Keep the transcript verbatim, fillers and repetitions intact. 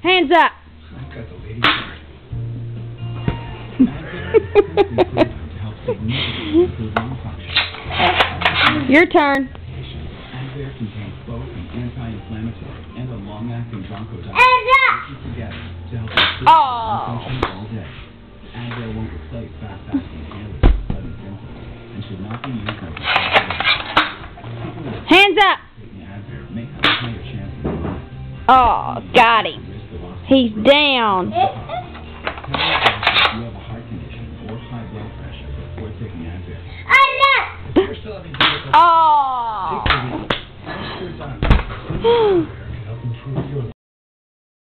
Hands up. I've got the lady card. Your turn. Advair contains both an anti-inflammatory and a long-acting bronchodilator together to help you sleep and function all day. Advair won't replace fast-acting antidotes sudden symptoms and should not be used as a Hands up. taking Advair may have a higher chance of survival. Oh, got him. He's down.